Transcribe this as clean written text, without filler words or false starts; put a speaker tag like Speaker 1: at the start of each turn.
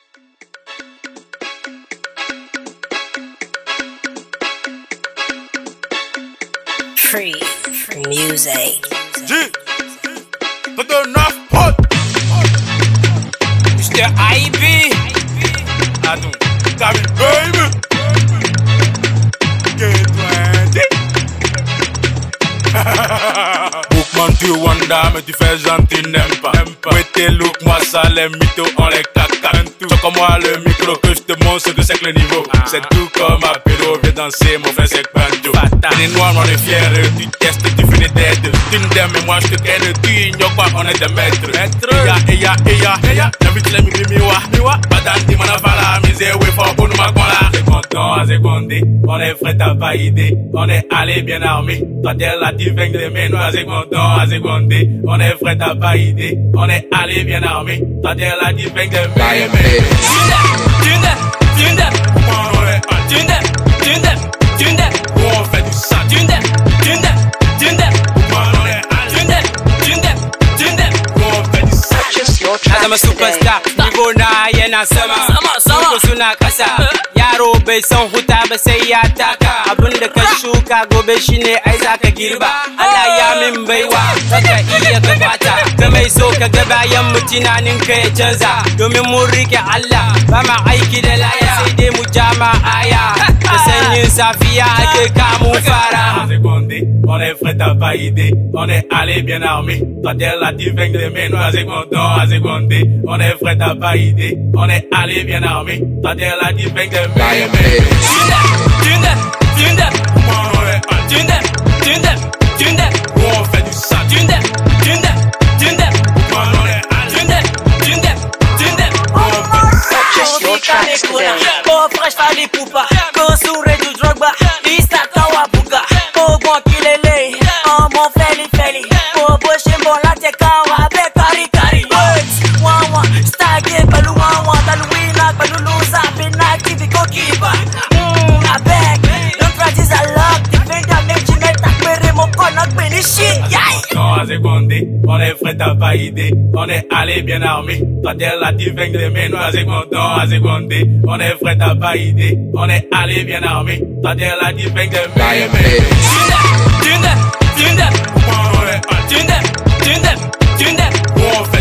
Speaker 1: Free music.
Speaker 2: G, put the knife pot.
Speaker 3: Mr. IB.
Speaker 2: I don't got me, baby. Get 20. Bookman, tu wanda, mais tu fais gentil, n'aime pas. Ouais, tes looks, moi ça, les mythos, on les caca. C'est comme moi le micro que je te montre ce que c'est que le niveau. C'est tout comme un pédo, viens danser, mon frère c'est Banjo. On est noir, on est fiers, tu testes, tu finis d'être. Tu ne t'aimes, mais moi je te ken, tu ignores quoi, on est des maîtres. Eya, j'invite les miwa, badandi, mon avala, misé, oui, fort pour nous magola. C'est content à seconder, on est frais, t'as pas idée, on est allé bien armé. Toi t'es là, tu viens de mes noirs, c'est content à seconder, on est frais, t'as pas idée, on est allé bien armé. Toi t'es là, tu viens de mes noirs. On fait du sang.
Speaker 3: I'm a superstar, niveau na yana sama Suko suna kasa Yaro bai san huta ba sai ya taka Abinda ka shuka gobe shine ai zaka girba Allah ya min baiwa saka iya gabata Ka mai so ka ga bayan mu tunanin ka ya canza Domin mun rike Allah ba ma aiki da laya Sai dai mu jama aya Da sanyin safiya ake kamun fara
Speaker 2: On est frais, t'as pas idée, on est allé bien armé. Toi t'es là, tu viens de mes noirs, c'est content à seconder. On est frais, t'as pas idée, on est allé bien armé. Toi t'es là, tu viens de mes noirs. On fait du sang.
Speaker 4: Ko fresh fali pupa, ko sure du drogba, lista kawa buga, ko bon kilele, mon feli, ko bo shembo la te kawa be kari, wawa, stage balu wawa, taluina balu lusa, pina TV ko kiba, I beg, don't practice a lot, depend on me, tu mets ta pere mon konak beni shit,
Speaker 2: À seconder, on est frais, t'as pas idée, on est allé bien armé. Toi t'es là, tu viens de mes noirs, c'est content à seconder. On est frais, t'as pas idée, on est allé bien armé. Toi t'es là, tu viens de mes noirs. On fait